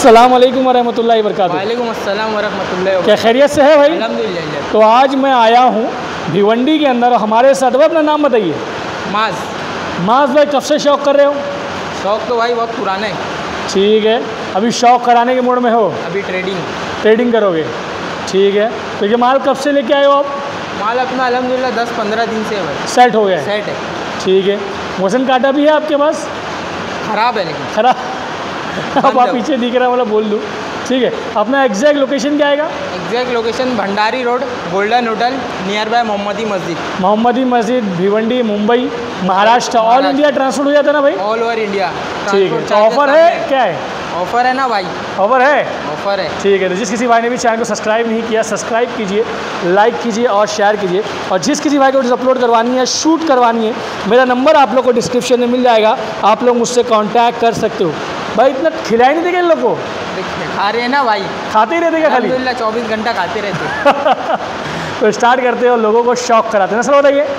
अस्सलाम वालेकुम वरहमतुल्लाहि वबरकातुहू। वालेकुम अस्सलाम वरहमतुल्लाहि क्या खैरियत से है भाई? अल्हम्दुलिल्लाह। तो आज मैं आया हूँ भिवंडी के अंदर, हमारे साथ भाई अपना नाम बताइए। माज भाई, कब से शौक़ कर रहे हो? शौक़ तो भाई बहुत पुराना है। ठीक है, अभी शौक़ कराने के मूड में हो? अभी ट्रेडिंग करोगे, ठीक है। तो ये माल कब से लेके आए हो आप? माल अपना अल्हम्दुलिल्लाह 10-15 दिन से है भाई। सेट हो गया है? सेट है, ठीक है। वजन काटा भी है आपके पास? ख़राब है लेकिन। खराब अब आप पीछे दिख रहा वाला बोल दूँ, ठीक है। अपना एग्जैक्ट लोकेशन क्या आएगा? Exact location Bhandari road, golden hotel, nearby Mohammadi Masjid, Bhiwandi, Mumbai, Maharashtra. All India transport हो जाता है ना भाई? All over India. ठीक है। तो ऑफ़र है क्या है? ऑफ़र है ना भाई, ऑफ़र है, ऑफ़र है। ठीक है। तो जिस किसी भाई ने भी चैनल को सब्सक्राइब नहीं किया, सब्सक्राइब कीजिए, लाइक कीजिए और शेयर कीजिए। और जिस किसी भाई को अपलोड करवानी है, शूट करवानी है, मेरा नंबर आप लोग को डिस्क्रिप्शन में मिल जाएगा, आप लोग मुझसे कांटेक्ट कर सकते हो। भाई इतना खिलाए नहीं देगा इन लोग को? खा रहे हैं ना भाई, खाते ही रहते क्या खाली? अल्हम्दुलिल्लाह 24 घंटा खाते रहते। तो स्टार्ट करते हो, लोगों को शौक कराते हैं। नस्ल बताइए।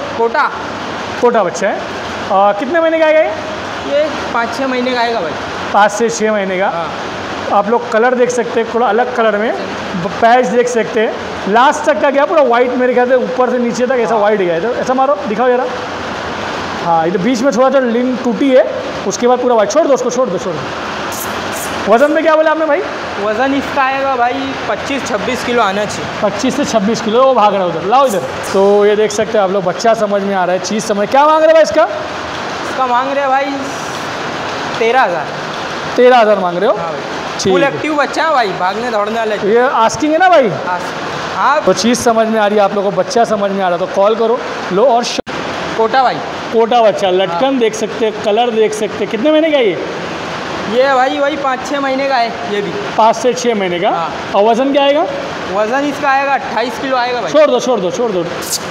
कोटा बच्चा है। और कितने महीने का आएगा ये? 5-6 महीने का आएगा भाई। 5 से 6 महीने का। हाँ। आप लोग कलर देख सकते हैं, थोड़ा अलग कलर में पैच देख सकते हैं। लास्ट तक का गया पूरा वाइट, मेरे ख्याल से ऊपर से नीचे तक ऐसा वाइट गया है। तो ऐसा मारो, दिखाओ जरा। हाँ, ये बीच में थोड़ा सा लिंक टूटी है, उसके बाद पूरा वाइट। छोड़ दो उसको, छोड़ दो। वज़न में क्या बोला आपने भाई? वज़न इसका आएगा भाई 25-26 किलो आना चाहिए। 25 से 26 किलो। वो भाग रहा है उधर, लाओ इधर। तो ये देख सकते हैं आप लोग, बच्चा समझ में आ रहा है, चीज़ समझ। क्या मांग रहे भाई इसका? इसका मांग रहे हैं भाई 13,000। 13,000 मांग रहे हो? हाँ भाई, ठीक फुल है। एक्टिव बच्चा है भाई, भागने दौड़ने वाला है। ये आस्किंग है ना भाई? हाँ। तो चीज़ समझ में आ रही है आप लोगों को, बच्चा समझ में आ रहा है, तो कॉल करो, लो। और कोटा भाई, कोटा बच्चा, लटकन देख सकते हैं, कलर देख सकते हैं। कितने महीने का ये भाई वही 5-6 महीने का है ये भी। 5 से 6 महीने का। हाँ। और वज़न क्या आएगा? वज़न इसका आएगा 28 किलो आएगा भाई। छोड़ दो।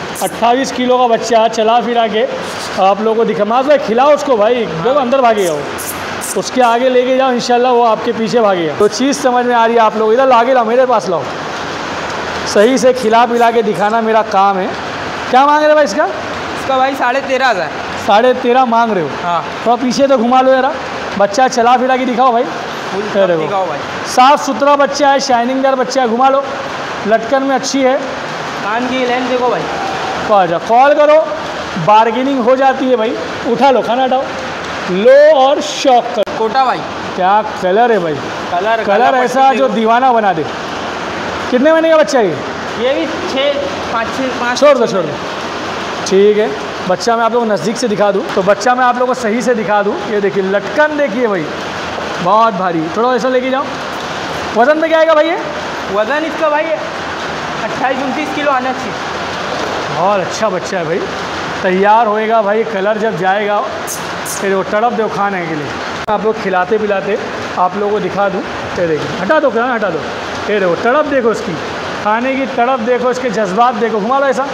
28 किलो का बच्चा चला फिरा के आप लोगों को दिखा। माज भाई खिलाओ उसको भाई, जब अंदर भागेगा वो, उसके आगे लेके जाओ, इंशाल्लाह वो आपके पीछे भागेगा। तो चीज़ समझ में आ रही है आप लोग, इधर आगे लाओ, मेरे पास लाओ, सही से खिला पिला के दिखाना मेरा काम है। क्या मांग रहे भाई इसका? इसका भाई 13,500। 13.5 मांग रहे हो? हाँ। थोड़ा पीछे तो घुमा लो यार, बच्चा चला फिरा के दिखाओ भाई। दिखाओ भाई, साफ़ सुथरा बच्चा है, शाइनिंगदार बच्चा है, घुमा लो। लटकन में अच्छी है, कान की लेंथ देखो भाई। तो आ जाओ, कॉल करो, बार्गेनिंग हो जाती है भाई। उठा लो, खाना हटाओ, लो और शौक करो। कोटा भाई, क्या कलर है भाई, कलर ऐसा जो दीवाना बना दे। कितने महीने का बच्चा है ये भी? 5 छोड़ दो। ठीक है, बच्चा मैं आप लोगों को नज़दीक से दिखा दूँ, तो बच्चा मैं आप लोगों को सही से दिखा दूँ। ये देखिए लटकन, देखिए भाई, बहुत भारी। थोड़ा ऐसा लेके जाओ। वज़न में क्या आएगा भाई ये? वज़न इसका भाई 28-29 किलो आना चाहिए। बहुत अच्छा बच्चा है भाई, तैयार होएगा भाई। कलर जब जाएगा फिर वो तड़प दो खाने के लिए। आप लोग खिलाते पिलाते आप लोगों को दिखा दूँ। ये देखिए, हटा दो, खाना हटा दो। ये देखो तड़प, देखो उसकी खाने की तड़प, देखो इसके जज्बात देखो। घुमा लो ऐसा।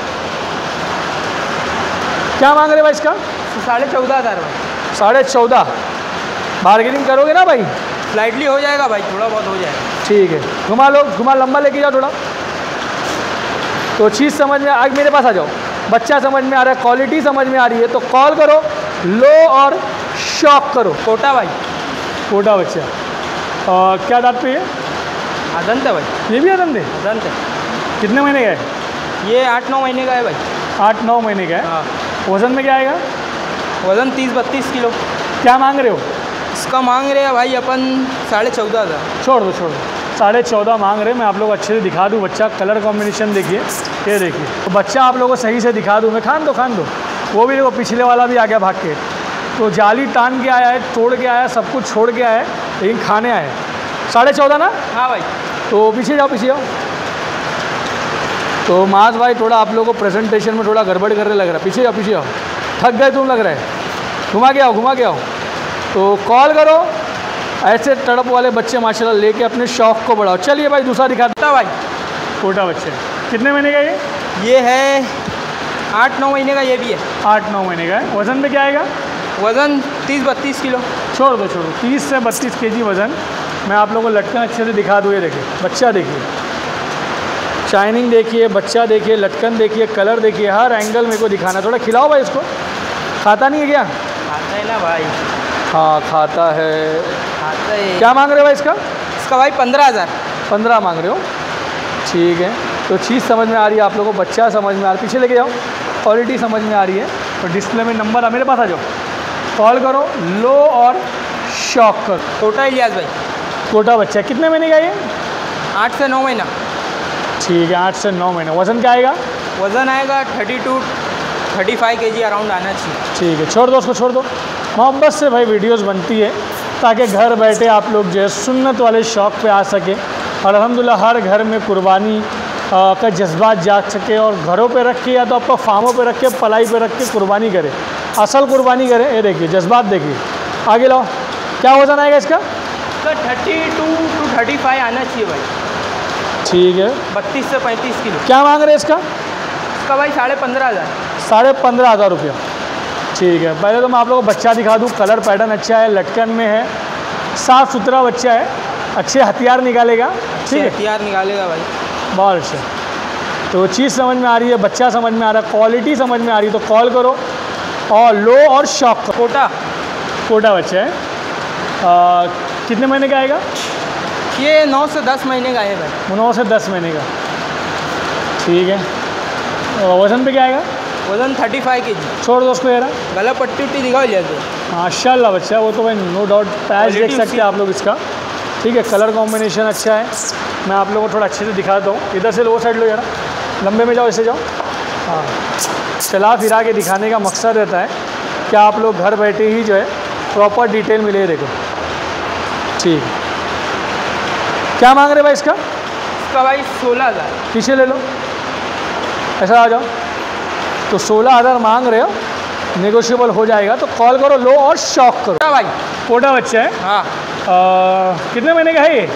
क्या मांग रहे भाई इसका? 14,500 भाई। 14.5। बार्गेनिंग करोगे ना भाई? स्लाइटली हो जाएगा भाई, थोड़ा बहुत हो जाएगा। ठीक है, घुमा लो, घुमा, लंबा लेके जाओ थोड़ा। तो चीज़ समझ में आज मेरे पास आ जाओ, बच्चा समझ में आ रहा है, क्वालिटी समझ में आ रही है, तो कॉल करो, लो और शॉक करो। कोटा भाई, कोटा बच्चा। और क्या दांत पे है? अदंत है भाई। ये भी अदंत है? अदंत है। कितने महीने का है? ये 8-9 महीने का है भाई। 8-9 महीने का है। हाँ। वज़न में क्या आएगा? वज़न 30-32 किलो। क्या मांग रहे हो? इसका मांग रहे हैं भाई अपन 14,500। छोड़ दो। 14.5 मांग रहे हैं। मैं आप लोग अच्छे से दिखा दूँ बच्चा, कलर कॉम्बिनेशन देखिए, ये देखिए। तो बच्चा आप लोगों को सही से दिखा दूँ मैं। खान दो। वो भी देखो, पिछले वाला भी आ गया भाग के। तो जाली तान के आया है, तोड़ के आया, सब कुछ छोड़ के आया है, लेकिन खाने आया है। 14.5 ना? हाँ भाई। तो पीछे जाओ। तो माज भाई थोड़ा आप लोगों को प्रेजेंटेशन में थोड़ा गड़बड़ करने लग रहा है। पीछे जाओ। थक गए तुम लग रहा है। घुमा के आओ। तो कॉल करो, ऐसे तड़प वाले बच्चे माशाल्लाह लेके अपने शौक़ को बढ़ाओ। चलिए भाई, दूसरा दिखा देता भाई। कोटा बच्चे, कितने महीने का ये है? 8-9 महीने का ये भी है। 8-9 महीने का है। वज़न में क्या आएगा? वज़न 30-32 किलो। छोड़ दो। 30 से 32 kg वज़न। मैं आप लोगों को लटकन अच्छे से दिखा दूँ। ये देखिए बच्चा, देखिए शाइनिंग, देखिए बच्चा, देखिए लटकन, देखिए कलर, देखिए हर एंगल मेरे को दिखाना। थोड़ा खिलाओ भाई इसको। खाता नहीं है क्या? खाता है ना भाई। हाँ खाता है। खाता है। क्या मांग रहे हो भाई इसका? इसका भाई 15,000। 15 मांग रहे हो, ठीक है। तो चीज़ समझ में आ रही है आप लोगों को, बच्चा समझ में आ रहा है, पीछे लेके जाओ, क्वालिटी समझ में आ रही है। तो डिस्प्ले में नंबर है, मेरे पास आ जाओ, कॉल करो, लो और शॉक करो। छोटा इलियास भाई, छोटा बच्चा है, कितने महीने का ये? 8 से 9 महीना। ठीक है, 8 से 9 महीने। वज़न क्या आएगा? वज़न आएगा 32-35 kg अराउंड आना चाहिए। ठीक है, छोड़ दो उसको, छोड़ दो। मोहब्बत से भाई वीडियोस बनती है ताकि घर बैठे आप लोग जो है सुन्नत वाले शौक़ पे आ सके, और अल्हम्दुलिल्लाह हर घर में कुर्बानी का जज्बात जाग सके, और घरों पे रख के या तो आपका फार्मों पे रख के, पलाई पे रख के कुर्बानी करे, असल कुर्बानी करे। ये देखिए जज्बात, देखिए आगे लाओ। क्या वज़न आएगा इसका? 32-35 आना चाहिए भाई। ठीक है, 32 से 35 किलो। क्या मांग रहे हैं इसका? इसका भाई 15,500। 15,500 रुपया। ठीक है, पहले तो मैं आप लोगों को बच्चा दिखा दूँ। कलर पैटर्न अच्छा है, लटकन में है, साफ़ सुथरा बच्चा है, अच्छे हथियार निकालेगा। ठीक है, हथियार निकालेगा भाई, बहुत अच्छा। तो चीज़ समझ में आ रही है, बच्चा समझ में आ रहा है, क्वालिटी समझ में आ रही है, तो कॉल करो और लो और शॉक करो। कोटा बच्चा है। कितने महीने का आएगा ये? 9 से 10 महीने का है भाई। 9 से 10 महीने का, ठीक है। वज़न पे क्या आएगा? वज़न 35 kg। छोड़ दो उसको यार। गला पट्टी उट्टी दिखाओ जैसे। माशाल्लाह बच्चा, वो तो भाई नो डाउट। पैच देख सकते हैं आप लोग इसका, ठीक है। कलर कॉम्बिनेशन अच्छा है। मैं आप लोगों को थोड़ा अच्छे से दिखाता हूँ। इधर से लो, साइड लो यार, लंबे में जाओ, ऐसे जाओ। हाँ, चला फिरा के दिखाने का मकसद रहता है कि आप लोग घर बैठे ही जो है प्रॉपर डिटेल मिले। देखो, ठीक है। क्या मांग रहे भाई इसका? इसका भाई 16,000। पीछे ले लो, ऐसा आ जाओ। तो 16,000 मांग रहे हो, नेगोशिएबल हो जाएगा। तो कॉल करो, लो और शॉक करो। भाई कोटा बच्चा है। हाँ। कितने महीने का है ये?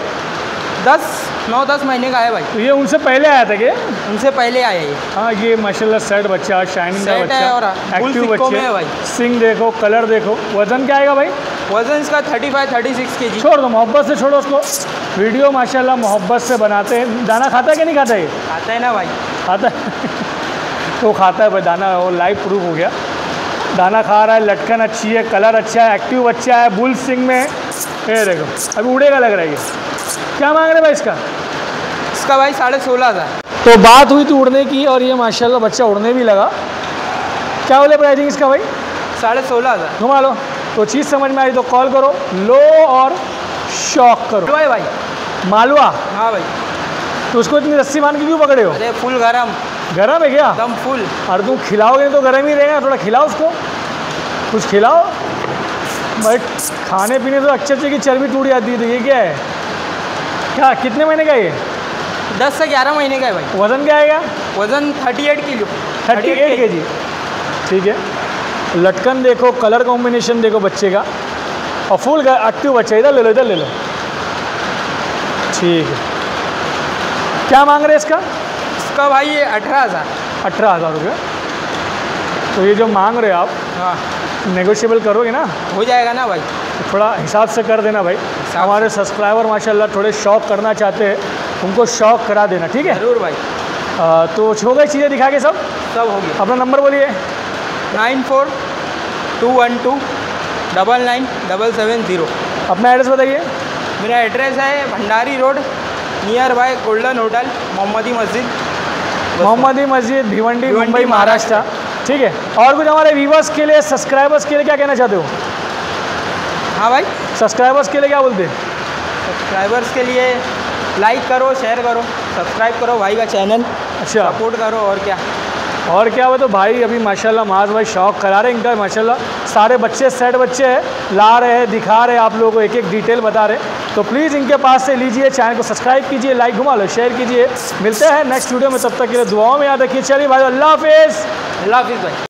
9-10 महीने का है भाई। तो ये उनसे पहले आया था क्या? उनसे पहले आया ये। हाँ, ये माशाल्लाह सेट बच्चा, शाइनिंग का बच्चा है और एक्टिव बच्चा है भाई। सिंग देखो, कलर देखो। वज़न क्या आएगा भाई? वज़न इसका 35-36 kg। छोड़ दो, मोहब्बत से छोड़ो उसको। वीडियो माशाल्लाह मोहब्बत से बनाते हैं। दाना खाता है कि नहीं खाता है? खाता है ना भाई, खाता है। तो खाता है भाई दाना, वो लाइव प्रूफ हो गया। दाना खा रहा है, लटकन अच्छी है, कलर अच्छा है, एक्टिव बच्चा है, बुल सिंग में। ये देखो, अभी उड़ेगा लग रहा है ये। क्या मांग रहे भाई इसका? इसका भाई 16,500। तो बात हुई थी उड़ने की, और ये माशाल्लाह बच्चा उड़ने भी लगा। क्या बोले प्राइसिंग इसका भाई? 16,500। घुमा लो। तो चीज़ समझ में आई तो कॉल करो, लो और शॉक करो। भाई मालवा? हाँ भाई। तो उसको इतनी रस्सी बांध के क्यों पकड़े हो? अरे फुल गरम। गरम है क्या? एकदम फुल। और तुम खिलाओगे तो गरम ही रहेगा। थोड़ा खिलाओ उसको, कुछ खिलाओ भाई। खाने पीने से अच्छे की चर्बी टूट जाती है। तो ये क्या है? क्या कितने महीने का ये? 10 से 11 महीने का है भाई। वज़न क्या आएगा? वज़न 38 किलो। 38 kg। ठीक है, लटकन देखो, कलर कॉम्बिनेशन देखो बच्चे का, और फुल एक्टिव बच्चा। इधर ले लो, इधर ले लो। ठीक है, क्या मांग रहे हैं इसका? इसका भाई ये 18,000। 18,000 रुपये। तो ये जो मांग रहे हो आप, हाँ, नेगोशिएबल करोगे ना? हो जाएगा ना भाई। तो थोड़ा हिसाब से कर देना भाई। हमारे सब्सक्राइबर माशाल्लाह थोड़े शौक करना चाहते हैं, उनको शौक करा देना, ठीक है? ज़रूर भाई। तो हो गई चीज़ें दिखा के, सब हो गया। अपना नंबर बोलिए। 94-212-99770। अपना एड्रेस बताइए। मेरा एड्रेस है Bhandari road, nearby golden hotel, Mohammadi Masjid, Bhiwandi, Mumbai, Maharashtra. ठीक है, और कुछ हमारे व्यूवर्स के लिए, सब्सक्राइबर्स के लिए क्या कहना चाहते हो? हाँ भाई, सब्सक्राइबर्स के लिए क्या बोलते हैं? सब्सक्राइबर्स के लिए लाइक करो, शेयर करो, सब्सक्राइब करो भाई का चैनल। अच्छा, सपोर्ट करो। और क्या वो तो भाई अभी माशाल्लाह माज भाई शौक करा रहे हैं इनका। माशाल्लाह सारे बच्चे सेट बच्चे हैं, ला रहे हैं, दिखा रहे हैं आप लोगों को, एक एक डिटेल बता रहे हैं। तो प्लीज़ इनके पास से लीजिए, चैनल को सब्सक्राइब कीजिए, लाइक घुमा लो, शेयर कीजिए। मिलते हैं नेक्स्ट वीडियो में, तब तक के लिए दुआओं में याद रखिए। चलिए भाई, अल्लाह हाफिज़। अल्लाह हाफिज़ भाई।